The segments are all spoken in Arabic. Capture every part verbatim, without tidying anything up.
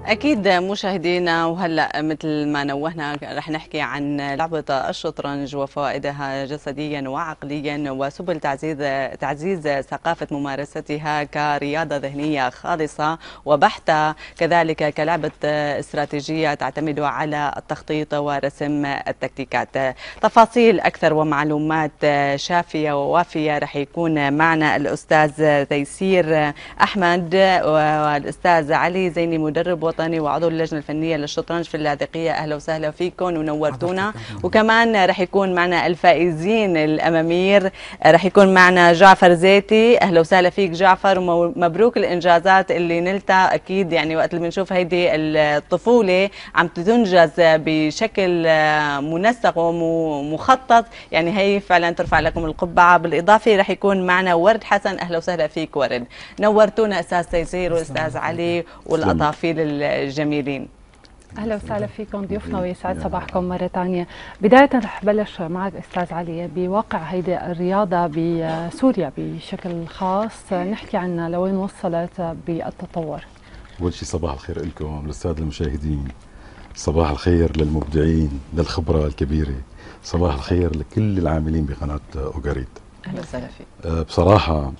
أكيد مشاهدينا، وهلأ مثل ما نوهنا رح نحكي عن لعبة الشطرنج وفوائدها جسديا وعقليا وسبل تعزيز تعزيز ثقافة ممارستها كرياضة ذهنية خالصة وبحتة، كذلك كلعبة استراتيجية تعتمد على التخطيط ورسم التكتيكات. تفاصيل أكثر ومعلومات شافية ووافية رح يكون معنا الأستاذ تيسير أحمد والأستاذ علي زيني، مدرب وطني وعضو اللجنة الفنية للشطرنج في اللاذقية. أهلا وسهلا فيكم ونورتونا. وكمان رح يكون معنا الفائزين الأمامير، رح يكون معنا جعفر زيتي. أهلا وسهلا فيك جعفر، ومبروك الإنجازات اللي نلتها. أكيد يعني وقت اللي بنشوف هيدي الطفولة عم تنجز بشكل منسق ومخطط، يعني هي فعلا ترفع لكم القبعة. بالإضافة رح يكون معنا ورد حسن. أهلا وسهلا فيك ورد، نورتونا أستاذ تيسير والأستاذ علي والأطافيل الجميلين. اهلا وسهلا فيكم ضيوفنا ويسعد صباحكم مره ثانيه. بدايه رح بلش معك استاذ علي بواقع هيدي الرياضه بسوريا بشكل خاص، نحكي عنها لوين وصلت بالتطور. اول شيء صباح الخير لكم للساده المشاهدين، صباح الخير للمبدعين للخبره الكبيره، صباح الخير لكل العاملين بقناه اوغاريد. اهلا وسهلا فيك. أه بصراحه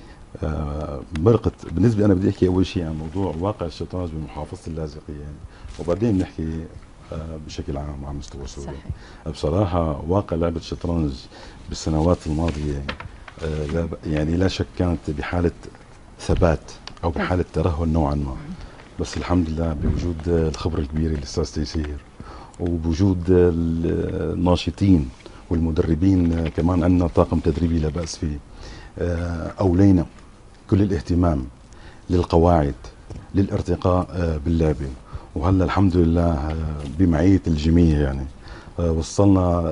أه مرقت بالنسبه، انا بدي احكي اول شيء عن موضوع واقع الشطرنج بمحافظه اللاذقيه يعني، وبعدين بنحكي بشكل عام على مستوى سوريا. بصراحه واقع لعبه الشطرنج بالسنوات الماضيه يعني لا شك كانت بحاله ثبات او بحاله ترهل نوعا ما، بس الحمد لله بوجود الخبره الكبيره للاستاذ تيسير وبوجود الناشطين والمدربين، كمان عندنا طاقم تدريبي لا باس فيه، اولينا كل الاهتمام للقواعد للارتقاء باللعبه، وهلا الحمد لله بمعيه الجميع يعني وصلنا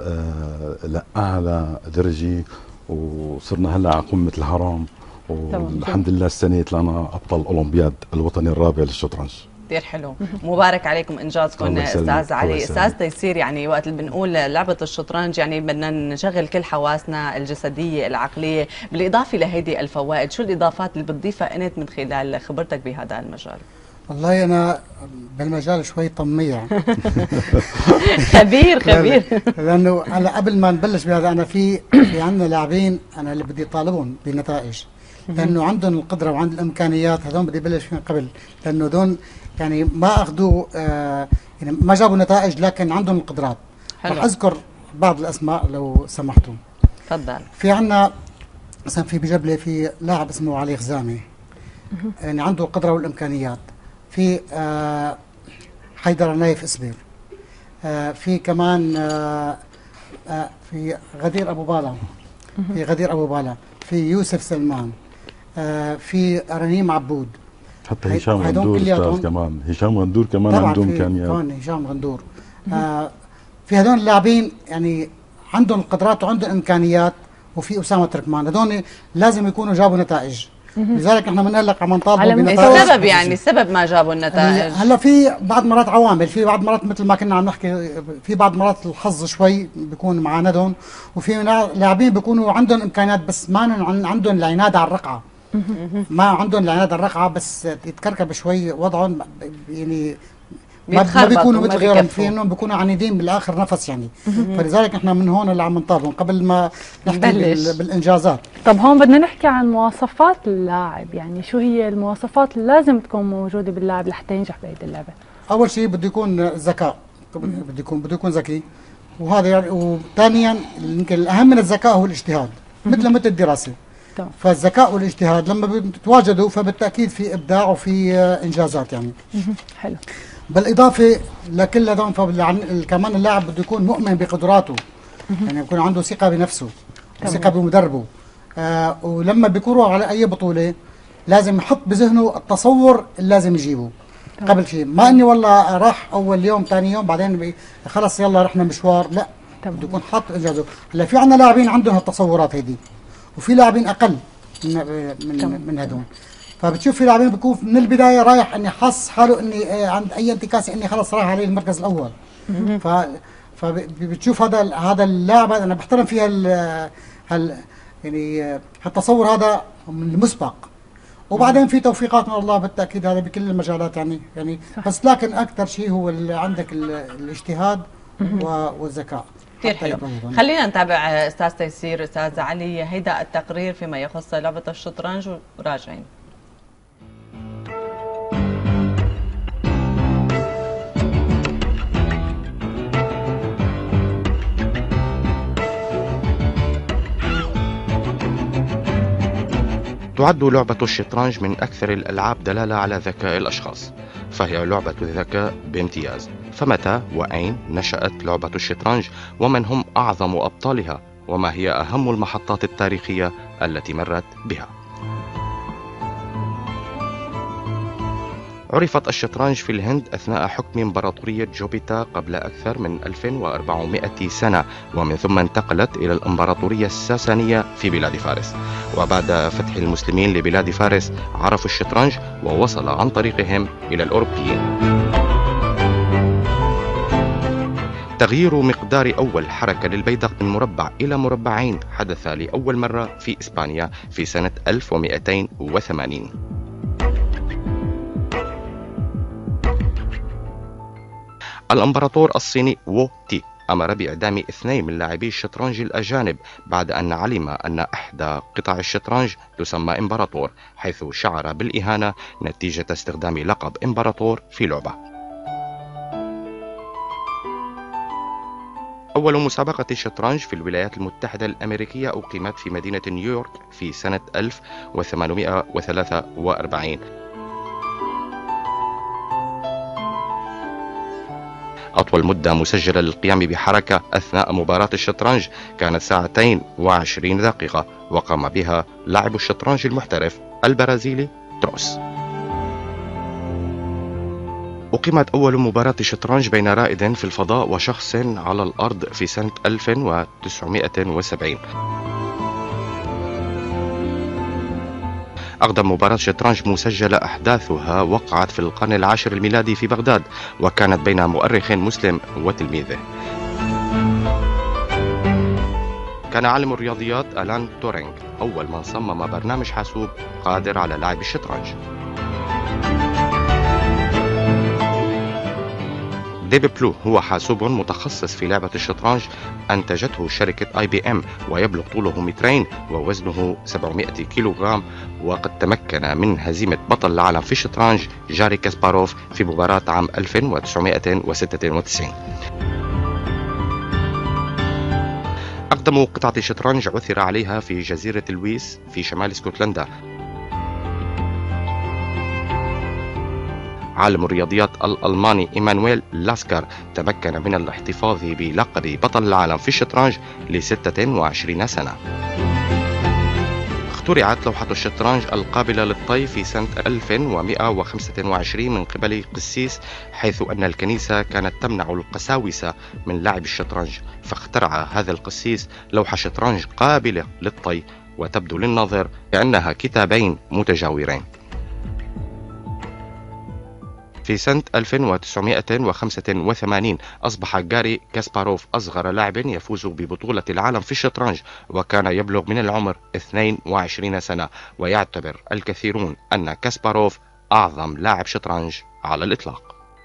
لاعلى درجه، وصرنا هلا على قمه الهرم، والحمد لله السنه طلعنا ابطال اولمبياد الوطني الرابع للشطرنج. كثير حلو، مبارك عليكم انجازكم استاذ علي. استاذ تيسير، يعني وقت اللي بنقول لعبه الشطرنج يعني بدنا نشغل كل حواسنا الجسديه العقليه، بالاضافه لهيدي الفوائد، شو الاضافات اللي بتضيفها انت من خلال خبرتك بهذا المجال؟ والله انا بالمجال شوي طميع. خبير خبير. لانه هلا قبل ما نبلش بهذا انا في في عندنا لاعبين انا اللي بدي طالبهم بنتائج، لانه عندهم القدره وعند الامكانيات، هذول بدي بلش فيهم قبل، لانه دون يعني ما اخذوا آه يعني ما جابوا نتائج لكن عندهم القدرات. رح اذكر بعض الاسماء لو سمحتوا. تفضل. في عندنا مثلا في بجبله في لاعب اسمه علي خزامي، يعني عنده القدره والامكانيات. في آه حيدر نايف اسبير، آه في كمان آه آه في غدير ابو بالا، في غدير ابو بالا، في يوسف سلمان، آه في رنيم عبود، حتى هشام غندور استاذ كمان، هشام غندور كمان عنده امكانيات. طبعا هشام غندور. آه في هذول اللاعبين يعني عندهم القدرات وعندهم امكانيات، وفي اسامه تركمان، هذول لازم يكونوا جابوا نتائج. لذلك احنا بنقول لك عم نطالبوا بنتائج. السبب يعني السبب ما جابوا النتائج. هلا في بعض مرات عوامل، في بعض مرات مثل ما كنا عم نحكي، في بعض مرات الحظ شوي بيكون معاندهم، وفي لاعبين بيكونوا عندهم امكانيات بس ما عندهم العناد على الرقعه. ما عندهم العناد على الرقعه، بس يتكركب شوي وضعهم يعني ما بيكونوا مثل غيرهم، في انهم بيكونوا عنيدين بالاخر نفس يعني. فلذلك احنا من هون اللي عم نطالبهم قبل ما نحكي بالانجازات. طب هون بدنا نحكي عن مواصفات اللاعب، يعني شو هي المواصفات اللي لازم تكون موجوده باللاعب لحتى ينجح بهيدي اللعبه؟ اول شيء بده يكون ذكاء، بده يكون بده يكون ذكي، وهذا يعني. وثانيا يمكن الاهم من الذكاء هو الاجتهاد، مثل مثل الدراسه. طبعا. فالذكاء والاجتهاد لما بيتواجدوا فبالتاكيد في ابداع وفي انجازات يعني. حلو. بالاضافه لكل هذول كمان اللاعب بده يكون مؤمن بقدراته، يعني يكون عنده ثقه بنفسه، ثقه بمدربه. آه ولما بيكونوا على اي بطوله لازم يحط بذهنه التصور اللي لازم يجيبه. طبعا. قبل شيء، ما اني والله راح اول يوم ثاني يوم بعدين خلص يلا رحنا مشوار، لا. طبعا. بده يكون حاط انجازه. هلا في عندنا لاعبين عندهم هالتصورات هيدي، وفي لاعبين اقل من من, من هدول. فبتشوف في لاعبين بيكون من البدايه رايح اني حس حاله اني عند اي انتكاسه اني خلص راح عليه المركز الاول. ف فبتشوف هذا هذا اللاعب، انا بحترم فيها هال يعني هالتصور هذا من المسبق. وبعدين في توفيقات من الله بالتاكيد، هذا بكل المجالات يعني يعني صح. بس لكن اكثر شيء هو اللي عندك الاجتهاد والذكاء. كثير حلو. خلينا نتابع استاذ تيسير، استاذ علي، هيدا التقرير فيما يخص لعبه الشطرنج وراجعين. تعد لعبة الشطرنج من أكثر الألعاب دلالة على ذكاء الأشخاص، فهي لعبة ذكاء بامتياز. فمتى وأين نشأت لعبة الشطرنج؟ ومن هم أعظم أبطالها؟ وما هي أهم المحطات التاريخية التي مرت بها؟ عرفت الشطرنج في الهند أثناء حكم إمبراطورية جوبيتا قبل أكثر من ألف وأربعمائة سنة، ومن ثم انتقلت إلى الإمبراطورية الساسانية في بلاد فارس. وبعد فتح المسلمين لبلاد فارس عرفوا الشطرنج ووصل عن طريقهم إلى الأوروبيين. تغيير مقدار أول حركة للبيدق من مربع إلى مربعين حدث لأول مرة في إسبانيا في سنة ألف ومئتين وثمانين. الإمبراطور الصيني وو تي أمر بإعدام اثنين من لاعبي الشطرنج الأجانب بعد أن علم أن إحدى قطع الشطرنج تسمى إمبراطور، حيث شعر بالإهانة نتيجة استخدام لقب إمبراطور في لعبة. أول مسابقة شطرنج في الولايات المتحدة الأمريكية أقيمت في مدينة نيويورك في سنة ألف وثمانمائة وثلاثة وأربعين. أطول مدة مسجلة للقيام بحركة أثناء مباراة الشطرنج كانت ساعتين وعشرين دقيقة، وقام بها لاعب الشطرنج المحترف البرازيلي تروس. أقيمت أول مباراة شطرنج بين رائد في الفضاء وشخص على الأرض في سنة ألف وتسعمائة وسبعين. أقدم مباراة شطرنج مسجلة أحداثها وقعت في القرن العاشر الميلادي في بغداد، وكانت بين مؤرخ مسلم وتلميذه. كان عالم الرياضيات ألان تورينغ أول من صمم برنامج حاسوب قادر على لعب الشطرنج. ديب بلو هو حاسوب متخصص في لعبة الشطرنج أنتجته شركة آي بي إم، ويبلغ طوله مترين ووزنه سبعمائة كيلوغرام، وقد تمكن من هزيمة بطل العالم في الشطرنج جاري كاسباروف في مباراة عام ألف وتسعمائة وستة وتسعين. أقدم قطعة شطرنج عثر عليها في جزيرة لويس في شمال اسكتلندا. عالم الرياضيات الألماني إيمانويل لاسكار تمكن من الاحتفاظ بلقب بطل العالم في الشطرنج لستة وعشرين سنة. اخترعت لوحة الشطرنج القابلة للطي في سنة ألف ومئة وخمسة وعشرين من قبل قسيس، حيث أن الكنيسة كانت تمنع القساوسة من لعب الشطرنج، فاخترع هذا القسيس لوحة شطرنج قابلة للطي وتبدو للناظر كأنها كتابين متجاورين. في سنة ألف وتسعمائة وخمسة وثمانين أصبح جاري كاسباروف أصغر لاعب يفوز ببطولة العالم في الشطرنج، وكان يبلغ من العمر اثنين وعشرين سنة، ويعتبر الكثيرون أن كاسباروف أعظم لاعب شطرنج على الإطلاق.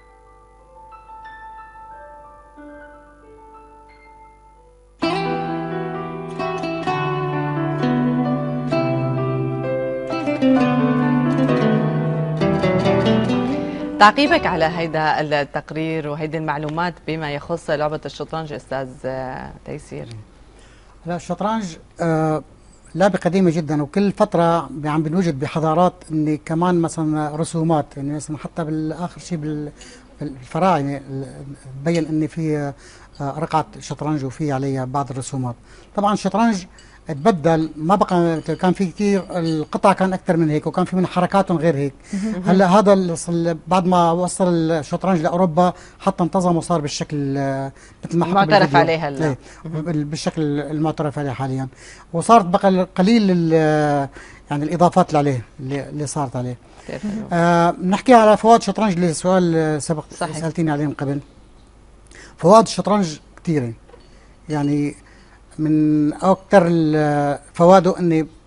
تعقيبك على هيدا التقرير وهيدي المعلومات بما يخص لعبة الشطرنج أستاذ تيسير. لا الشطرنج آه لعبة قديمة جدا، وكل فترة عم بنوجد بحضارات ان كمان مثلا رسومات، يعني مثلا حتى بالاخر شيء بالفراعنة بين ان في آه رقعة شطرنج وفي عليها بعض الرسومات. طبعا الشطرنج تبدل، ما بقى كان في كثير، القطع كان اكثر من هيك، وكان في من حركاتهم غير هيك. هلا هذا بعد ما وصل الشطرنج لاوروبا حتى انتظم وصار بالشكل مثل ما معترف عليه هلا، بالشكل المعترف عليه حاليا، وصارت بقى قليل يعني الاضافات اللي عليه اللي صارت عليه. آه نحكي على فوائد الشطرنج اللي سؤال سبق سالتيني عليه من قبل. فوائد الشطرنج كثيره، يعني من أكثر فوائده أني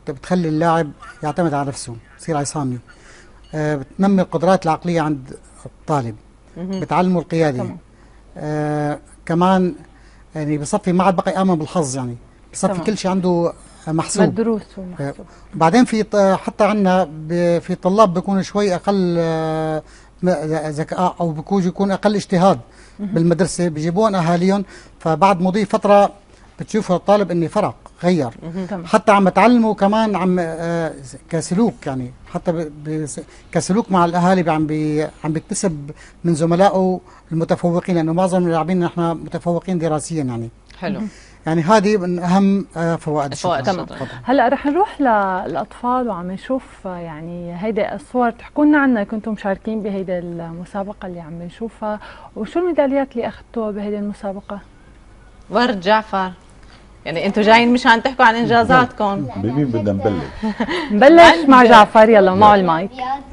بتخلي اللاعب يعتمد على نفسه، يصير عصامي. آه بتنمي القدرات العقليه عند الطالب، بتعلمه القياده. آه كمان يعني بصفي ما عاد بقى يامن بالحظ، يعني بصفي كل شيء محسوب مدروس ومحسوب. بعدين في حتى عندنا في طلاب بيكونوا شوي اقل ذكاء او بيكون يكون اقل اجتهاد بالمدرسه، بيجيبون اهاليهم، فبعد مضي فتره بتشوف الطالب اني فرق غير، حتى عم تعلمه كمان عم كسلوك، يعني حتى كسلوك مع الاهالي عم بي عم بيكتسب من زملائه المتفوقين، لانه معظم اللاعبين نحن متفوقين دراسيا يعني. حلو. يعني هذه من اهم فوائد الشطرنج. تمام. هلا رح نروح للاطفال وعم نشوف يعني هيدي الصور، تحكوا لنا عنها، كنتم مشاركين بهيدي المسابقه اللي عم نشوفها، وشو الميداليات اللي اخذتوها بهيدي المسابقه؟ ورد جعفر، يعني انتم جايين مشان تحكوا عن انجازاتكم. بمين بدنا نبلش؟ نبلش مع جعفر، يلا معه المايك.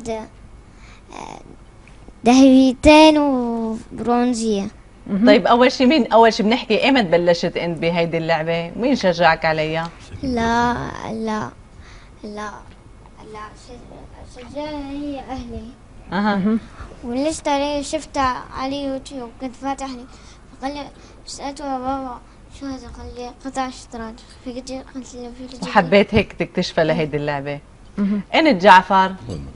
ذهبيتين وبرونزيه. طيب اول شيء مين اول شيء بنحكي ايمت بلشت انت بهيدي اللعبه؟ مين شجعك عليها؟ لا لا لا لا شجعني هي اهلي. اها. ولشت عليه، شفتها على يوتيوب، كنت فاتح لي، فقال لي سالته يا بابا شو هذا؟ قال لي قطع شطرنج، فقلت قلت له فيك وحبيت هيك تكتشفها لهيدي اللعبه. انت جعفر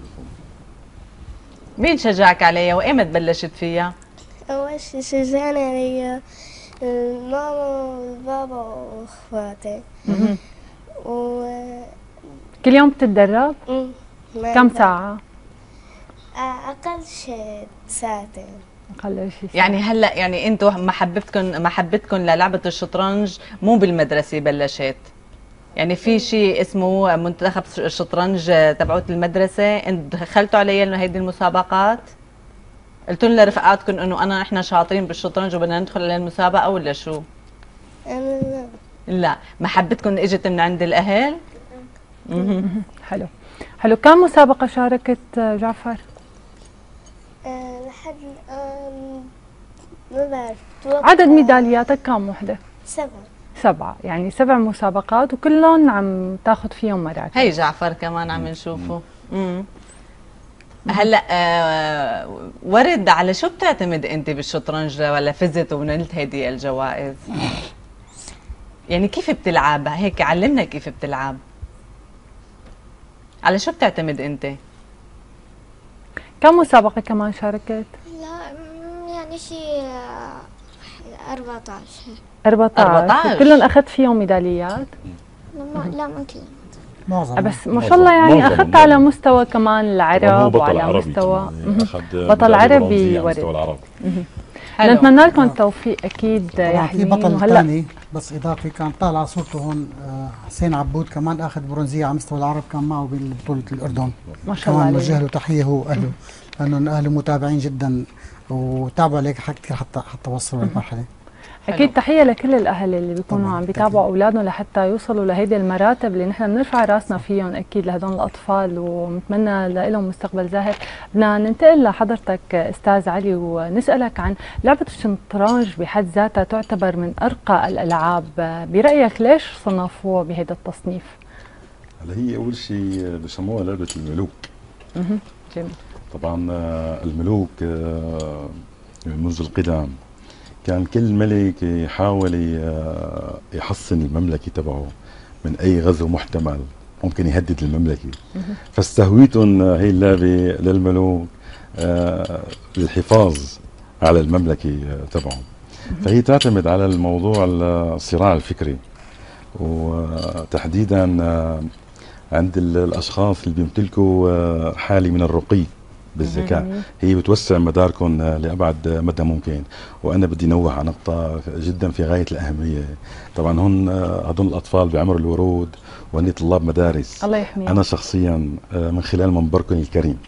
مين شجعك عليها وايمت بلشت فيها؟ أول شيء شجعني علي الماما والبابا وإخواتي. و كل يوم بتتدرب؟ كم ساعة؟ أقل شيء ساعتين. أقل شيء. يعني هلا يعني انتم محبتكم محبتكم للعبة الشطرنج مو بالمدرسة بلشت؟ يعني في شيء اسمه منتخب الشطرنج تبعوت المدرسة، انتم دخلتوا عليه انه هيدي المسابقات؟ قلتوا لنا رفقاتكم انه انا احنا شاطرين بالشطرنج وبدنا ندخل على المسابقه ولا شو؟ لا لا، محبتكم اجت من عند الاهل؟ اها حلو. حلو، كم مسابقه شاركت جعفر؟ أه لحد الان ما بعرف. عدد ميدالياتك كم وحده؟ سبعه. سبعه، يعني سبع مسابقات وكلهم عم تاخذ فيهم مراكز. هي جعفر كمان عم نشوفه. امم هلا آه ورد، على شو بتعتمد انت بالشطرنج ولا فزت ونلت هذه الجوائز؟ يعني كيف بتلعب هيك؟ علمنا كيف بتلعب. على شو بتعتمد انت؟ كم مسابقة كمان شاركت؟ لا يعني شيء أربعة عشر. أربعة عشر كلهم اخذت فيهم ميداليات؟ لا لا ما كلهم. معظم. بس ما شاء الله يعني اخذت على مستوى كمان العرب وعلى مستوى بطل عربي ورد. نتمنى لكم التوفيق اكيد يا حلوين. في بطل ثاني بس اضافي كان طالع صورته هون، حسين عبود، كمان اخذ برونزيه على مستوى العرب، كان معه ببطوله الاردن. ما شاء الله. كمان نوجه له تحيه هو واهله، لانه اهله متابعين جدا وتابعوا عليك كثير حتى حتى وصلوا للمرحله. اكيد تحيه لكل الاهل اللي بيكونوا عم بيتابعوا اولادهم لحتى يوصلوا لهيدي المراتب اللي نحن بنرفع راسنا فيهم اكيد لهدول الاطفال، ونتمنى لهم مستقبل زاهر. بدنا ننتقل لحضرتك استاذ علي ونسالك عن لعبه الشطرنج بحد ذاتها، تعتبر من ارقى الالعاب، برايك ليش صنفوها بهذا التصنيف؟ هلا هي اول شيء بسموها لعبه الملوك. اها جميل. طبعا الملوك منذ القدم كان كل ملك يحاول يحصن المملكة تبعه من أي غزو محتمل ممكن يهدد المملكة، فاستهويتهم هي اللعبة للملوك للحفاظ على المملكة تبعهم. فهي تعتمد على الموضوع الصراع الفكري، وتحديدا عند الأشخاص اللي بيمتلكوا حالة من الرقي بالذكاء، هي بتوسع مداركم لأبعد مدى ممكن. وأنا بدي نوه على نقطة جدا في غاية الأهمية. طبعا هون هدول الأطفال بعمر الورود وهن طلاب مدارس. الله يحميهم. أنا شخصيا من خلال منبركم الكريم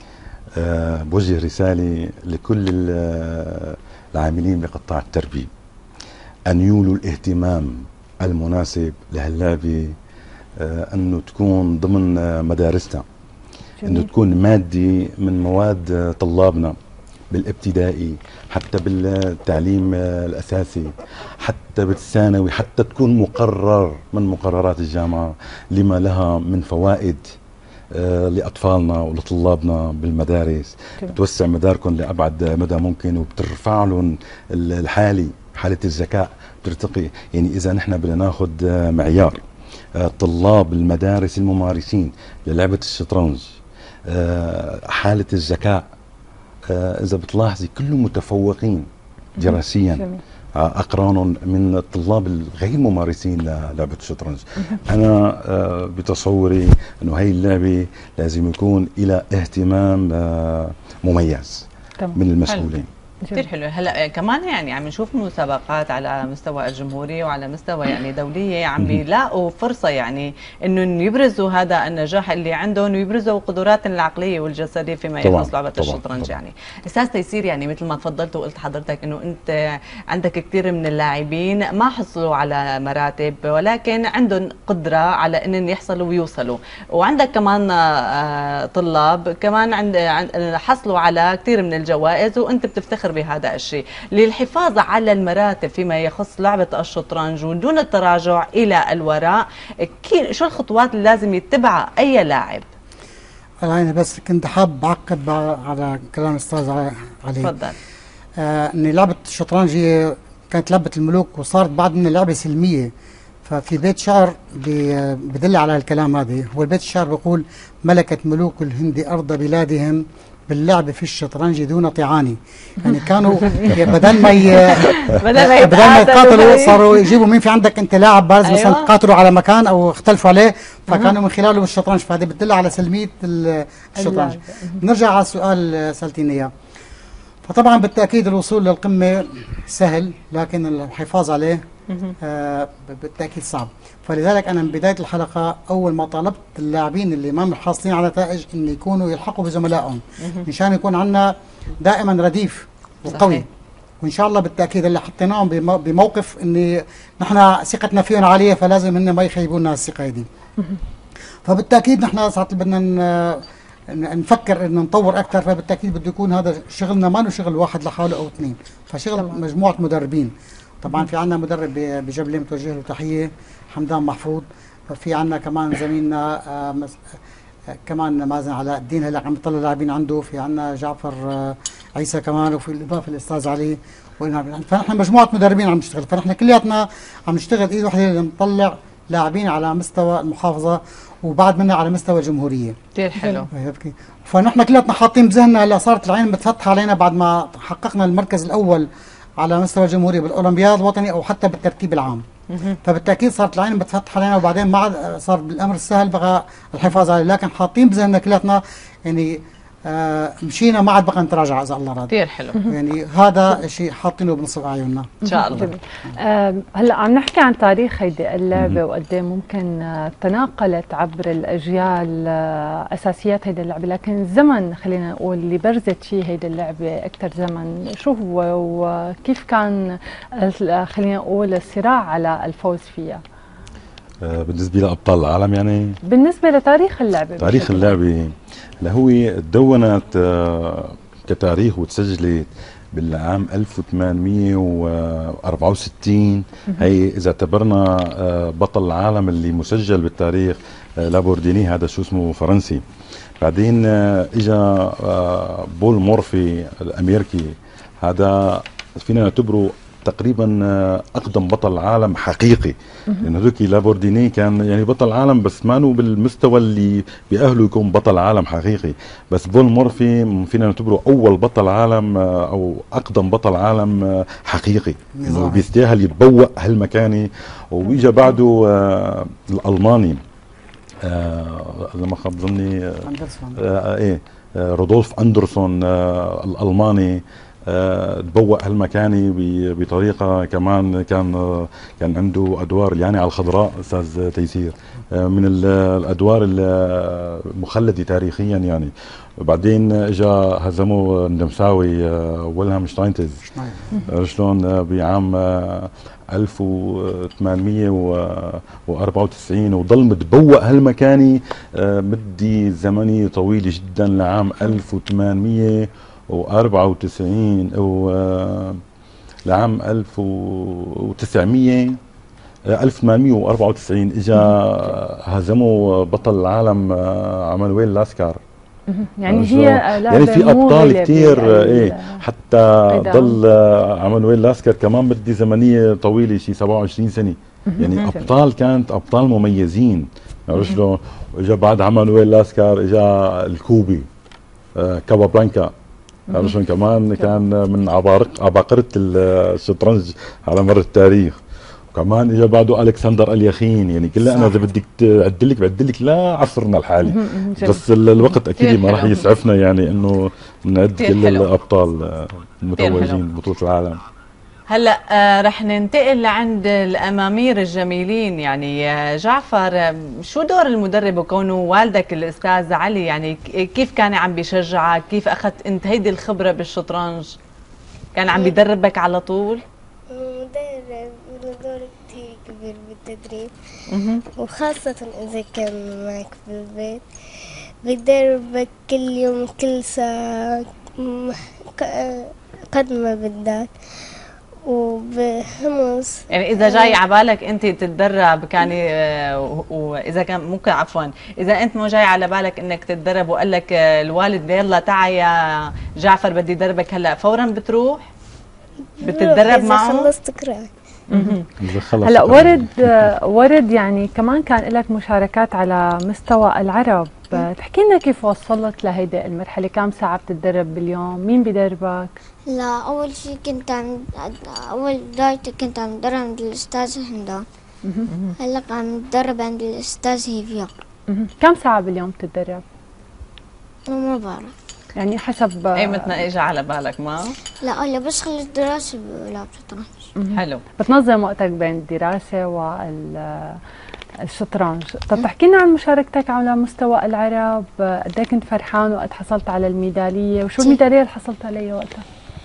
بوجه رسالة لكل العاملين بقطاع التربية أن يولوا الاهتمام المناسب لهاللعبة، أنه تكون ضمن مدارسنا، انه تكون مادي من مواد طلابنا، بالابتدائي، حتى بالتعليم الأساسي، حتى بالثانوي، حتى تكون مقرر من مقررات الجامعة لما لها من فوائد لأطفالنا ولطلابنا بالمدارس. بتوسع مداركم لأبعد مدى ممكن، وبترفع لهم الحالي، حالة الذكاء بترتقي. يعني إذا نحن بدنا ناخذ معيار طلاب المدارس الممارسين للعبة الشطرنج، حالة الذكاء إذا بتلاحظي كلهم متفوقين دراسيا أقرانهم من الطلاب الغير ممارسين للعبة الشطرنج. أنا بتصوري أنه هاي اللعبة لازم يكون إلى اهتمام مميز من المسؤولين. كثير حلو. هلا كمان يعني عم نشوف مسابقات على مستوى الجمهوري وعلى مستوى يعني دوليه عم بيلاقوا فرصه يعني انه يبرزوا هذا النجاح اللي عندهم ويبرزوا قدراتهم العقليه والجسديه فيما يخص لعبه الشطرنج. طبعاً. يعني استاذ تيسير، يعني مثل ما تفضلت وقلت حضرتك انه انت عندك كثير من اللاعبين ما حصلوا على مراتب ولكن عندهم قدره على انهم يحصلوا ويوصلوا، وعندك كمان طلاب كمان عند حصلوا على كثير من الجوائز وانت بتفتخر بهذا الشيء. للحفاظ على المراتب فيما يخص لعبة الشطرنج ودون التراجع إلى الوراء، شو الخطوات اللي لازم يتبعها أي لاعب؟ أنا بس كنت حاب أعقب على كلام الأستاذ علي. تفضل. آه إن لعبة الشطرنج هي كانت لعبة الملوك وصارت بعد من لعبة سلمية. ففي بيت شعر بدل على الكلام هذا، هو البيت الشعر بيقول: ملكت ملوك الهند أرض بلادهم باللعب في الشطرنج دون طعاني. يعني كانوا بدل ما ي... بدل ما يتقاتلوا صاروا يجيبوا مين في عندك انت لاعب بارز. أيوة. مثلا تقاتلوا على مكان او اختلفوا عليه فكانوا من خلاله بالشطرنج. فهذه بتدل على سلميه الشطرنج. نرجع على السؤال سالتيني اياه. فطبعا بالتاكيد الوصول للقمه سهل لكن الحفاظ عليه آه بالتاكيد صعب. فلذلك انا من بدايه الحلقه اول ما طالبت اللاعبين اللي ما حاصلين على نتائج ان يكونوا يلحقوا بزملائهم مشان يكون عندنا دائما رديف وقوي. وان شاء الله بالتاكيد اللي حطيناهم بموقف ان نحن ثقتنا فيهم عاليه فلازم ان ما يخيبونا الثقه دي. فبالتاكيد نحن ساعات بدنا نفكر انه نطور اكثر. فبالتاكيد بده يكون هذا شغلنا ما له شغل واحد لحاله او اثنين، فشغل طبعا. مجموعه مدربين. طبعا في عندنا مدرب بجبلة متوجه له تحيه حمدان محفوظ. في عندنا كمان زميلنا آه آه كمان مازن علاء الدين هلا عم يطلع لاعبين عنده. في عندنا جعفر آه عيسى كمان، وفي الاضافه الاستاذ علي. فنحن مجموعه مدربين عم نشتغل. فنحن كلياتنا عم نشتغل ايد وحده لنطلع لاعبين على مستوى المحافظه وبعد منها على مستوى الجمهوريه. كثير حلو. فنحن كلياتنا حاطين بذهننا هلا صارت العين متفتحه علينا بعد ما حققنا المركز الاول على مستوى الجمهوريه بالاولمبياد الوطني او حتى بالترتيب العام. فبالتاكيد صارت العين متفتحه علينا وبعدين ما صار بالامر السهل بقى الحفاظ عليه. لكن حاطين بذهننا كلياتنا يعني آه مشينا ما عاد بقى نتراجع اذا الله راد. كثير حلو. يعني هذا شيء حاطينه بنصب اعيننا ان شاء الله. آه هلا عم نحكي عن تاريخ هيدي اللعبه وقد ايه ممكن آه تناقلت عبر الاجيال آه اساسيات هيدي اللعبه، لكن الزمن خلينا نقول اللي برزت فيه هيدي اللعبه اكثر زمن شو هو وكيف كان آه خلينا نقول الصراع على الفوز فيها؟ آه بالنسبه لابطال العالم يعني بالنسبه لتاريخ اللعبه تاريخ اللعبه هو تدونت آه كتاريخ وتسجلت بالعام ألف وثمانمئة وأربعة وستين. هي اذا اعتبرنا آه بطل العالم اللي مسجل بالتاريخ آه لابورديني، هذا شو اسمه فرنسي. بعدين آه اجى آه بول مورفي الامريكي، هذا فينا نعتبره تقريبا اقدم بطل عالم حقيقي. لان هذوك لابورديني كان يعني بطل عالم بس ما انه بالمستوى اللي بيأهله يكون بطل عالم حقيقي. بس بول مورفي فينا نعتبره اول بطل عالم او اقدم بطل عالم حقيقي، انه بيستاهل يتبوأ هالمكانه. واجا بعده آه الالماني آه لما خاب ظني آه آه ايه آه رودولف اندرسون آه الالماني أه تبوأ هالمكاني بطريقه كمان كان أه كان عنده ادوار يعني على الخضراء استاذ تيسير، أه من الادوار المخلده تاريخيا يعني. بعدين اجى هزموا النمساوي أه ويلهام شتاينتز شلون أه بعام أه ألف وثمانمئة وأربعة وتسعين وضل متبوأ هالمكاني أه مدي زمني طويله جدا لعام ألف وثمانمئة وأربعة وتسعين و لعام ألف وتسعمية ألف وثمانمية وأربعة وتسعين اجى هزموا بطل العالم عمانويل لاسكار. يعني هي يعني في ابطال كثير ايه، حتى ضل عمانويل لاسكار كمان بدي زمنيه طويله شي سبعة وعشرين سنه. يعني ابطال كانت ابطال مميزين. عرفت شلون؟ واجا بعد عمانويل لاسكار اجى الكوبي آه كابابلانكا. عرفت شلون؟ كمان كان من عباقرة عباقرة الشطرنج على مر التاريخ. وكمان اجى بعده الكسندر اليخين. يعني كلها انا اذا بدك تعدلك بعدلك لا عصرنا الحالي، بس الوقت اكيد ما راح يسعفنا يعني انه نعد كل الابطال المتوجين ببطولة العالم. هلا آه رح ننتقل لعند الامامير الجميلين. يعني آه جعفر، شو دور المدرب وكونه والدك الاستاذ علي؟ يعني كيف كان عم بيشجعك؟ كيف اخذت انت هيدي الخبره بالشطرنج؟ كان عم بيدربك على طول؟ مدرب له دور كثير كبير بالتدريب، وخاصة إذا كان معك في البيت بيدربك كل يوم كل ساعة قد ما بدك وبهمس. يعني إذا جاي عبالك أنت تتدرب كان وإذا كان ممكن عفوا إذا أنت مو جاي على بالك إنك تتدرب وقال لك الوالد يلا تعا يا جعفر بدي دربك هلا، فورا بتروح بتتدرب معه؟ إذا خلصت قراءة. هلا ورد ورد يعني كمان كان لك مشاركات على مستوى العرب، تحكي لنا كيف وصلت لهيدي المرحله؟ كم ساعه بتتدرب باليوم؟ مين بدربك؟ لا اول شيء كنت عم اول بدايتي كنت عم اتدرب عند الاستاذ حمدان. هلا عم اتدرب عند الاستاذ هيفيا. كم ساعه باليوم بتتدرب؟ ما بعرف، يعني حسب ايمتى ما اجى على بالك؟ ما لا هلا بس خلص الدراسه بلعب شطرنج. حلو. بتنظم وقتك بين الدراسه والشطرنج. طب تحكي لنا عن مشاركتك على مستوى العرب، قد ايه كنت فرحان وقت حصلت على الميداليه؟ وشو الميداليه اللي حصلت عليها وقتها؟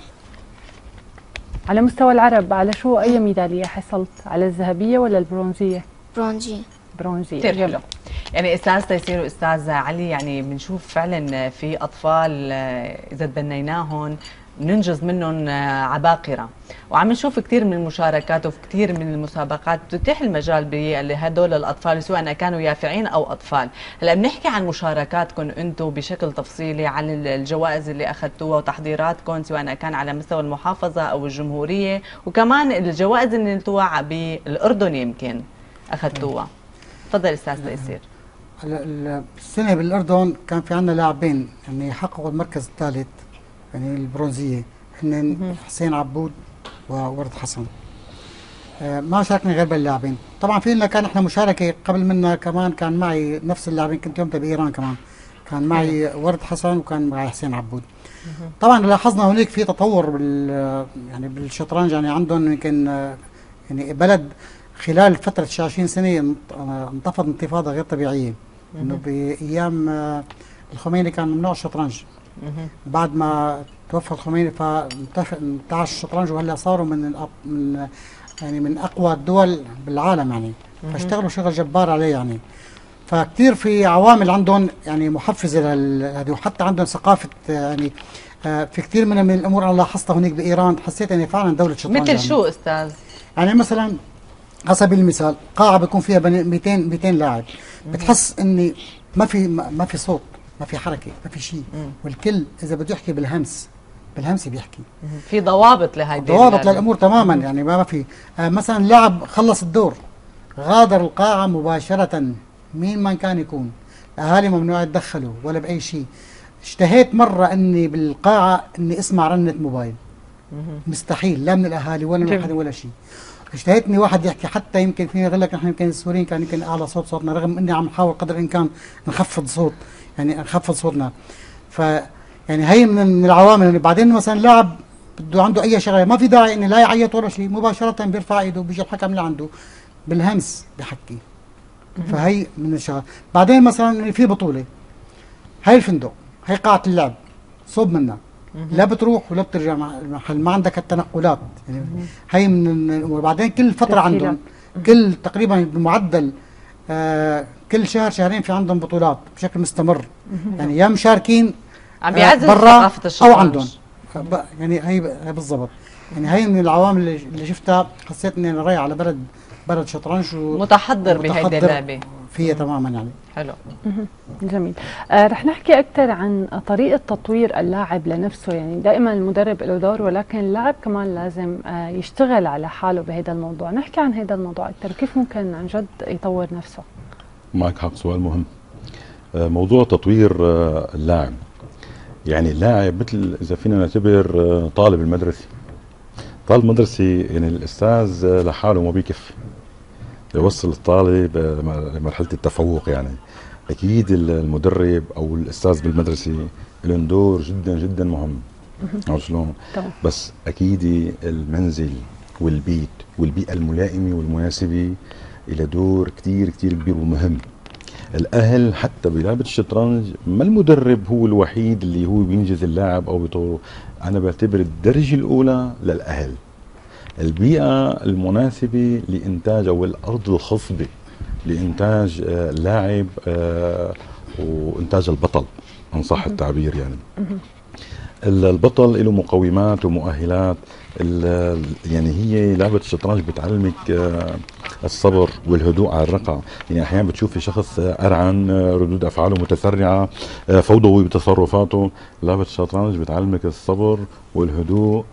على مستوى العرب على شو؟ اي ميداليه حصلت؟ على الذهبيه ولا البرونزيه؟ برونزيه. برونزيه. كثير حلو. يعني استاذ تيسير واستاذ علي، يعني بنشوف فعلا في اطفال اذا تبنيناهم ننجز منهم عباقره، وعم نشوف كثير من المشاركات وفي كثير من المسابقات بتتيح المجال لهدول الاطفال سواء كانوا يافعين او اطفال. هلا بنحكي عن مشاركاتكم انتم بشكل تفصيلي، عن الجوائز اللي اخذتوها وتحضيراتكم سواء كان على مستوى المحافظه او الجمهوريه، وكمان الجوائز اللي نلتوها بالاردن يمكن اخذتوها. تفضل استاذ تيسير. السنه بالاردن كان في عندنا لاعبين يعني حققوا المركز الثالث يعني البرونزيه، هن حسين عبود وورد حسن. آه ما شاركنا غير باللاعبين. طبعا في لنا كان احنا مشاركه قبل منا كمان، كان معي نفس اللاعبين، كنت يومتها بايران كمان، كان معي ورد حسن وكان معي حسين عبود. طبعا لاحظنا هناك في تطور بال يعني بالشطرنج، يعني عندهم يمكن يعني بلد خلال فتره عشرين سنه انتفض انتفاضه غير طبيعيه، انه بايام الخميني كان ممنوع الشطرنج. بعد ما توفى الخميني فانتعش الشطرنج، وهلا صاروا من من يعني من اقوى الدول بالعالم يعني، فاشتغلوا شغل جبار عليه يعني. فكتير في عوامل عندهم يعني محفزه لهذه، وحتى عندهم ثقافه يعني في كثير من من الامور انا لاحظتها هناك بايران، حسيت اني فعلا دوله شطرنج. مثل يعني. شو استاذ؟ يعني مثلا على سبيل المثال قاعه بيكون فيها مئتين مئتين لاعب، بتحس اني ما في ما في صوت، ما في حركه، ما في شيء، والكل اذا بده يحكي بالهمس بالهمس بيحكي. في ضوابط لهيدي ضوابط للامور تماما يعني ما في. آه مثلا لاعب خلص الدور غادر القاعه مباشره، مين ما كان يكون، الاهالي ممنوع يتدخلوا ولا باي شيء. اشتهيت مره اني بالقاعه اني اسمع رنه موبايل، مستحيل، لا من الاهالي ولا من حدا ولا شيء. اشتهيت اني واحد يحكي، حتى يمكن فيني اقول لك نحن يمكن السوريين كان يمكن اعلى صوت صوتنا، رغم اني عم نحاول قدر الامكان نخفض صوت يعني نخفض صوتنا. ف يعني هي من العوامل. اللي بعدين مثلا لاعب بده عنده اي شغله ما في داعي انه لا يعيط ولا شيء، مباشره بيرفع ايده بيجي الحكم اللي عنده بالهمس بحكي. فهي من الشغلات. بعدين مثلا في بطوله، هي الفندق، هي قاعه اللعب، صوب منها لا بتروح ولا بترجع محل، ما عندك التنقلات يعني. هي من الامور. بعدين كل فتره عندهم كل تقريبا بمعدل آه كل شهر شهرين في عندهم بطولات بشكل مستمر يعني، يا مشاركين عم بيعزز برا ثقافه الشطرنج او عندهم. يعني هي هي بالضبط، يعني هي من العوامل اللي اللي شفتها، حسيت اني انا رايح على بلد بلد شطرنج متحضر بهيدي اللعبه فيها تماما يعني. حلو. جميل. آه رح نحكي اكثر عن طريقه تطوير اللاعب لنفسه، يعني دائما المدرب له دور، ولكن اللاعب كمان لازم آه يشتغل على حاله بهذا الموضوع. نحكي عن هذا الموضوع اكثر، كيف ممكن عن جد يطور نفسه؟ معك حق، سؤال مهم. آه موضوع تطوير آه اللاعب، يعني اللاعب مثل اذا فينا نعتبر آه طالب المدرسه. طالب مدرسي يعني الاستاذ آه لحاله ما بيكفي يوصل الطالب لمرحله التفوق، يعني اكيد المدرب او الاستاذ بالمدرسه لهم دور جدا جدا مهم. عرفت شلون؟ بس اكيد المنزل والبيت والبيئه الملائمه والمناسبه الى دور كثير كثير كبير ومهم. الاهل حتى بلعبه الشطرنج ما المدرب هو الوحيد اللي هو بينجز اللاعب او بيطوره، انا بعتبر الدرجه الاولى للاهل. البيئة المناسبة لإنتاج أو الأرض الخصبة لإنتاج اللاعب وإنتاج البطل إن صح التعبير. يعني البطل له مقومات ومؤهلات. يعني هي لعبة الشطرنج بتعلمك الصبر والهدوء على الرقعة. يعني أحيانا بتشوفي شخص أرعن، ردود أفعاله متسرعة، فوضوي بتصرفاته. لعبة الشطرنج بتعلمك الصبر والهدوء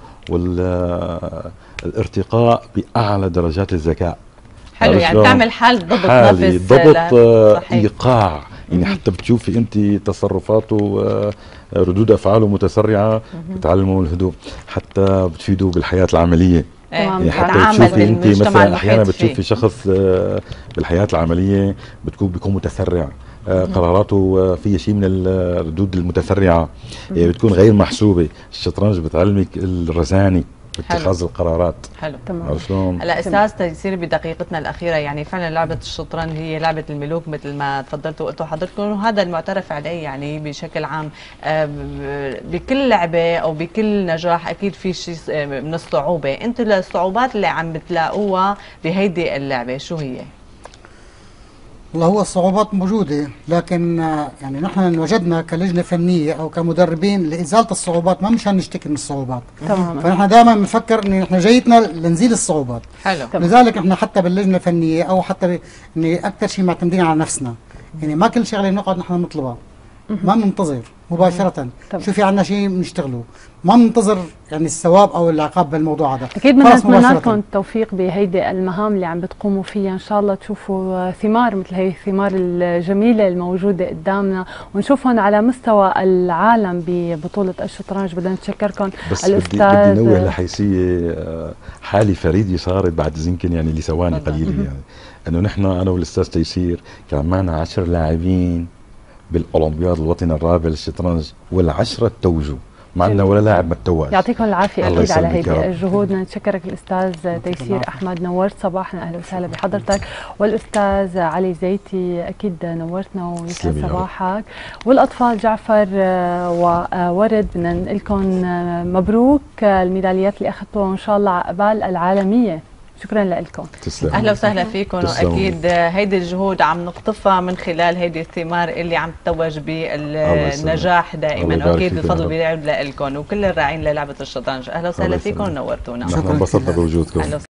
والارتقاء بأعلى درجات الذكاء. حلو، يعني تعمل حال ضبط حالي نفس، ضبط ايقاع. يعني حتى بتشوفي انت تصرفاته، ردود افعاله متسرعه، بتعلموا الهدوء. حتى بتفيدوا بالحياه العمليه. يعني حتى بتشوفي انت مثلا احيانا بتشوفي شخص بالحياه العمليه بتكون بيكون متسرع، قراراته فيها شيء من الردود المتسرعه، بتكون غير محسوبه. الشطرنج بتعلمك الرزانه اتخاذ القرارات. حلو تمام. شلون؟ هلا استاذ تيسير بدقيقتنا الاخيره، يعني فعلا لعبه الشطرنج هي لعبه الملوك مثل ما تفضلتوا وقلتوا حضرتكم، وهذا المعترف عليه يعني بشكل عام. بكل لعبه او بكل نجاح اكيد في شيء من الصعوبه، انتم الصعوبات اللي عم بتلاقوها بهيدي اللعبه شو هي؟ والله هو الصعوبات موجودة، لكن يعني نحن وجدنا كلجنة فنية أو كمدربين لإزالة الصعوبات، ما مشان نشتكي من الصعوبات. تمام. فنحن دائما بنفكر إن نحن جايتنا لنزيل الصعوبات. حلو. لذلك نحن حتى باللجنة الفنية أو حتى إن أكثر شيء معتمدين على نفسنا، يعني ما كل شغلة نقعد نحن نطلبها، ما بننتظر مباشرة. شو في عندنا شيء بنشتغله، ما بننتظر يعني الثواب او العقاب بالموضوع هذا. اكيد بنتمنى لكم التوفيق بهيدي المهام اللي عم بتقوموا فيها، ان شاء الله تشوفوا ثمار مثل هي الثمار الجميله الموجوده قدامنا، ونشوفهم على مستوى العالم ببطوله الشطرنج. بدنا نتشكركم. بس الاستاذ بدي نوه لحيثيه حالي فريدي صارت بعد يمكن يعني لثواني قليله، يعني انه نحن انا والاستاذ تيسير كان معنا عشر لاعبين بالاولمبياد الوطني الرابع للشطرنج، والعشره توجوا، ما عندنا ولا لاعب ما تتوج. يعطيكم العافيه اكيد على هيدي الجهود. بدنا نشكرك الاستاذ تيسير احمد، نورت صباحنا، اهلا وسهلا بحضرتك. والاستاذ علي زيتي اكيد نورتنا ويسعد صباحك. والاطفال جعفر وورد بدنا نقول لكم مبروك الميداليات اللي اخذتوها، وان شاء الله عقبال العالميه. شكرا لكم. اهلا وسهلا فيكم. واكيد هيدي الجهود عم نقطفها من خلال هيدي الثمار اللي عم تتوج بالنجاح دائما، واكيد الفضل بيرجع لكم وكل الراعين للعبه الشطرنج. اهلا وسهلا فيكم ونورتونا. نحن انبسطنا بوجودكم.